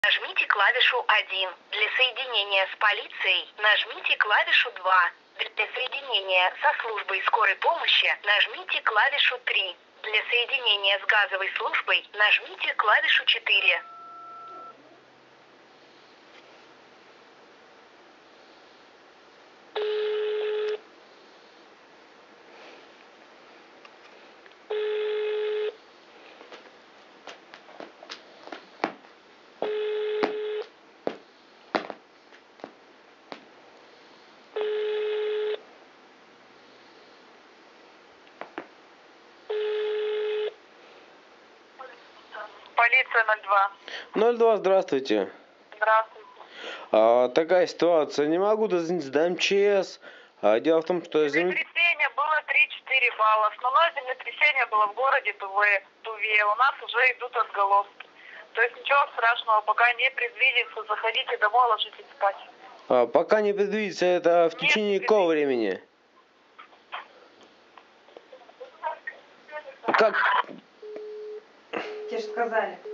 Нажмите клавишу 1. Для соединения с полицией нажмите клавишу 2. Для соединения со службой скорой помощи нажмите клавишу 3. Для соединения с газовой службой нажмите клавишу 4. Полиция 02. 02, здравствуйте. Здравствуйте. Такая ситуация. Не могу дозвониться до МЧС. Дело в том, что... Землетрясение было 3-4 балла. Основное землетрясение было в городе Туве. У нас уже идут отголоски. То есть ничего страшного пока не предвидится. Заходите домой, ложитесь спать. Пока не предвидится, это в течение какого времени? Как? Тебе же сказали.